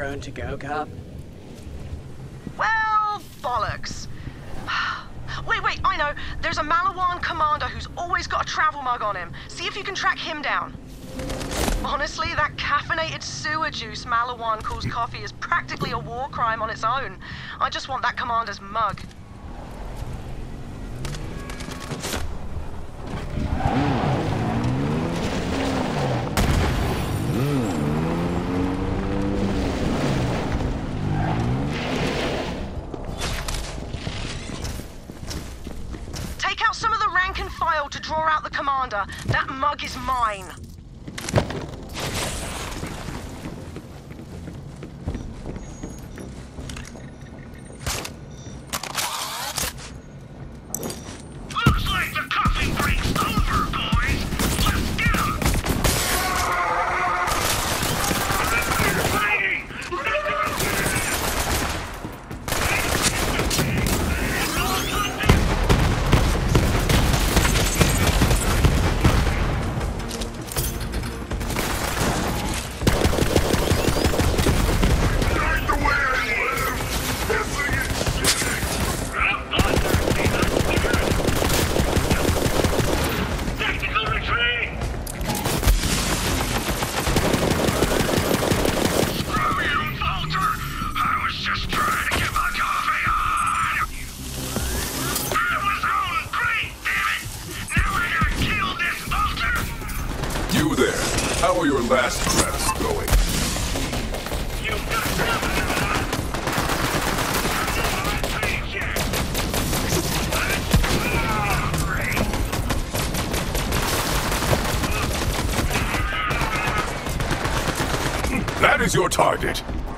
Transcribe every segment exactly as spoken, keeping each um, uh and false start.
raring to go, Cap? Well, bollocks. Wait, wait, I know. There's a Malawan commander who's always got a travel mug on him. See if you can track him down. Honestly, that caffeinated sewer juice Malawan calls coffee is practically a war crime on its own. I just want that commander's mug. Take out some of the rank and file to draw out the commander. That mug is mine. How are your last crests going? That is your target.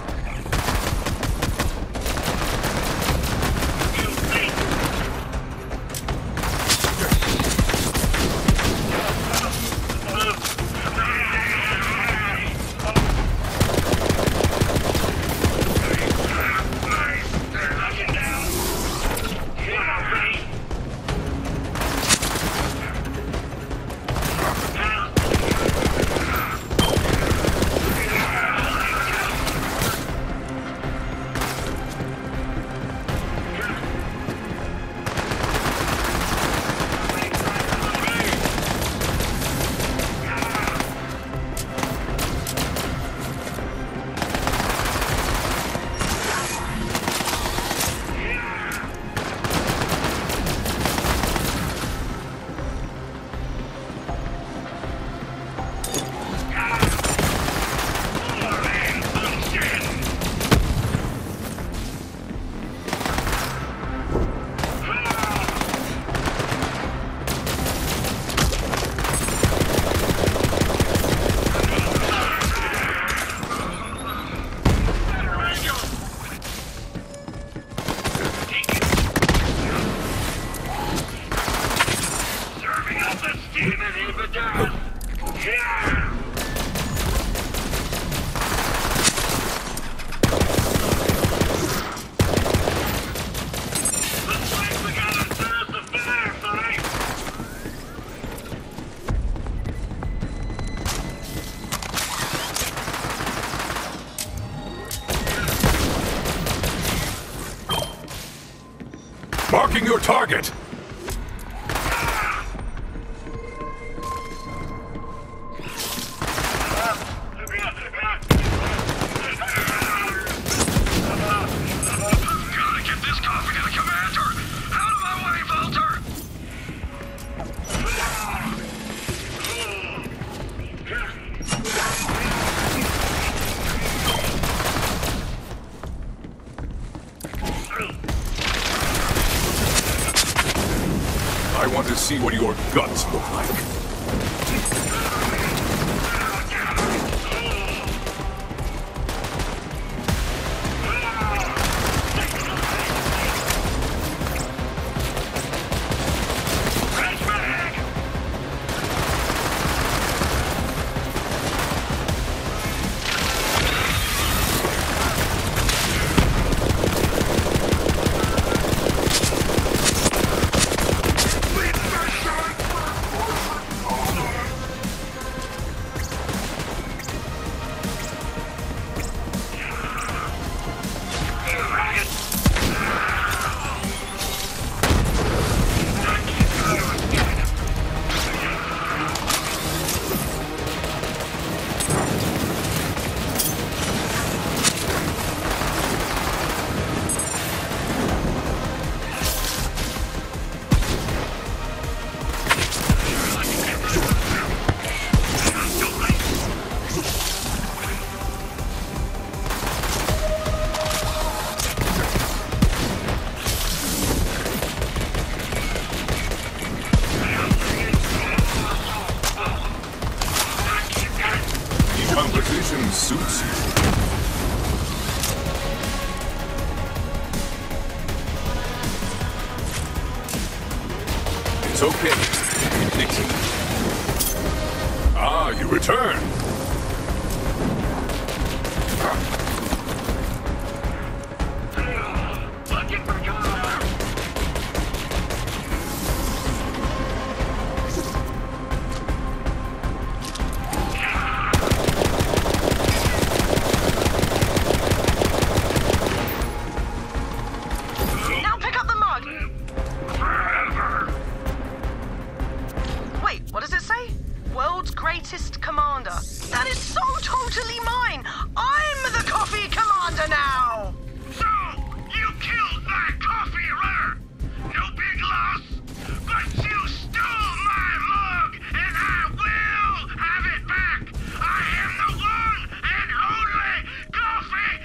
Marking your target! I want to see what your guts look like. okay. Nixon. Ah, you return. Looking for cover! Now pick up the mug. Forever! Wait, what does it say? World's greatest commander. That is so totally mine. I'm the coffee commander now. So, you killed that coffee runner! No big loss, but you stole my mug, and I will have it back! I am the one and only coffee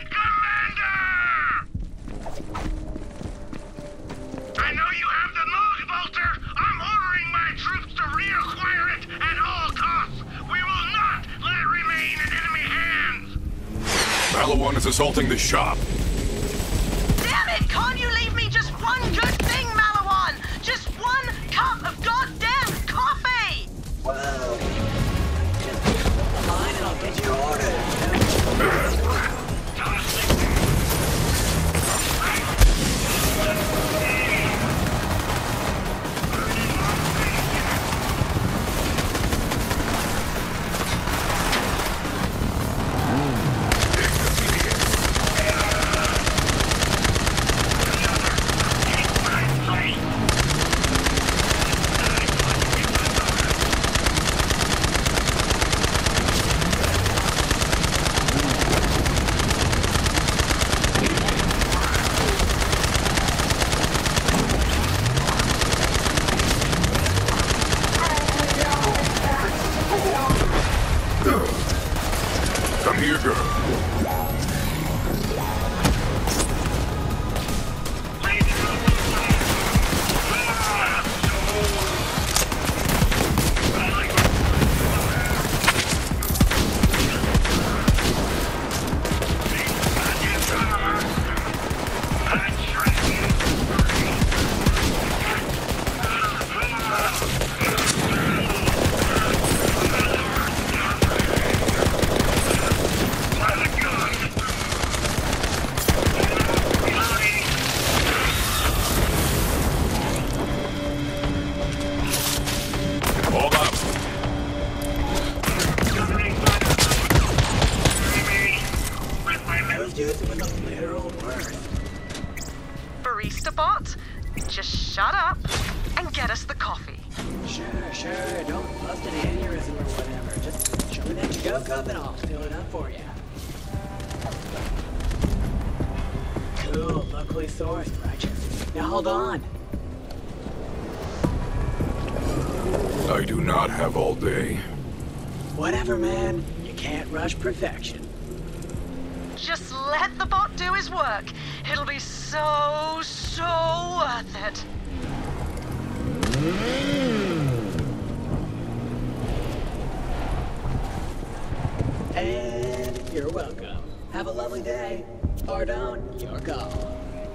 commander! I know you have the mug, Bolter! I'm ordering my troops to reacquire it at all costs! We will not let it remain in enemy hands! Malawan is assaulting the shop. Damn it! Can't you leave me just one good thing, Malawan? Just one cup of goddamn coffee! Well, just keep the line and I'll get you ordered. Come here, girl. Hold up. Those dudes with a literal word. Barista bot, just shut up and get us the coffee. Sure, sure, don't bust an aneurysm or whatever. Just show me that you go cup and I'll fill it up for you. Cool, locally sourced, righteous. Now hold on. I do not have all day. Whatever, man. You can't rush perfection. Just let the bot do his work. It'll be so, so worth it. And you're welcome. Have a lovely day. Or don't, your call.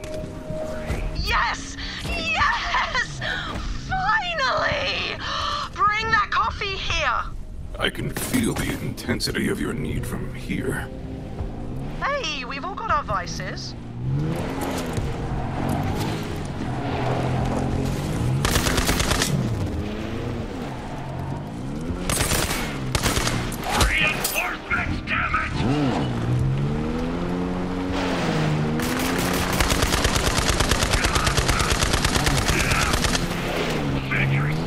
Yes! Yes! Finally! Bring that coffee here. I can feel the intensity of your need from here. Hey, we've all got our vices. Reinforcements, damn it! Figures.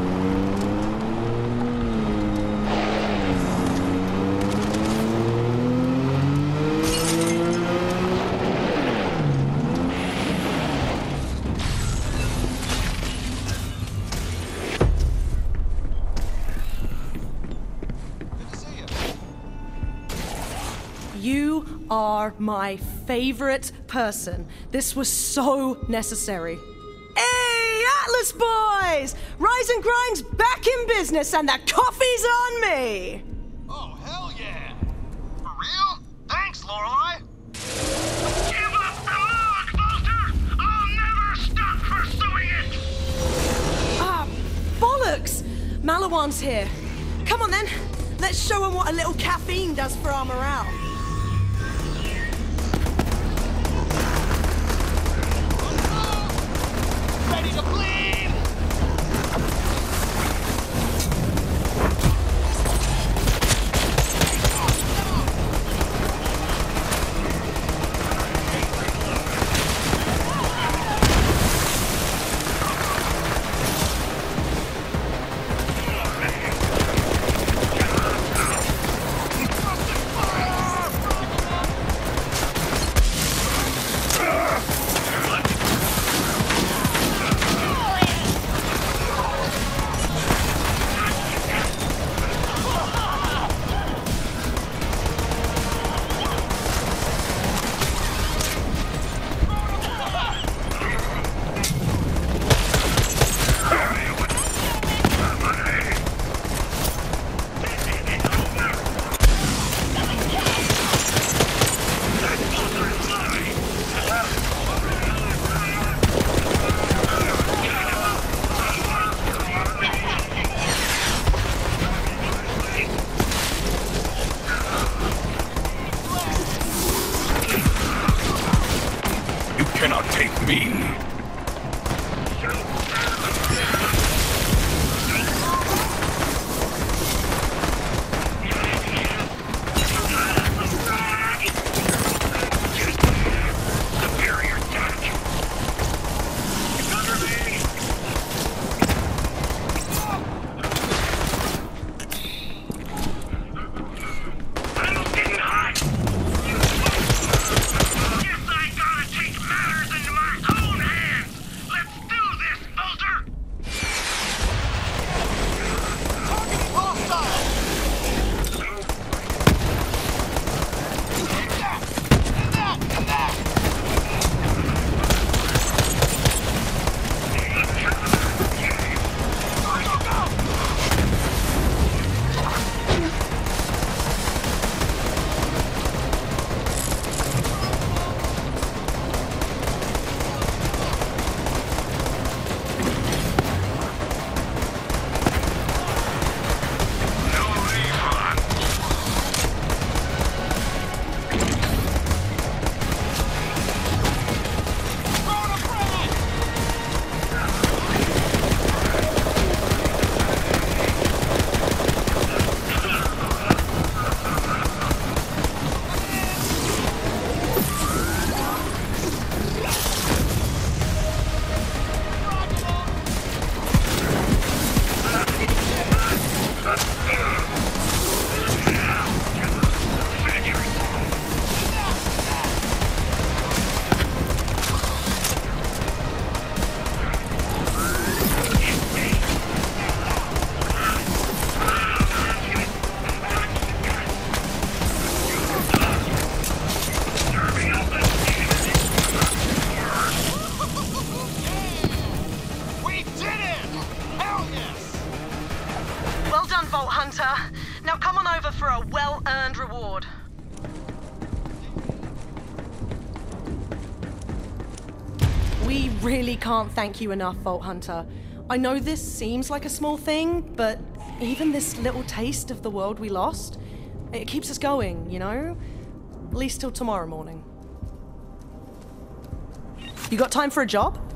You are my favorite person. This was so necessary. Hey, Atlas boys! Rise and Grind's back in business and the coffee's on me! Oh, hell yeah! For real? Thanks, Lorelei! Give up the mug, Bolter! I'll never stop pursuing it! Ah, Malawan's here. Come on then, let's show him what a little caffeine does for our morale. Ready to bleed! Cannot take me. Now come on over for a well-earned reward. We really can't thank you enough, Vault Hunter. I know this seems like a small thing, but even this little taste of the world we lost, it keeps us going, you know? At least till tomorrow morning. You got time for a job?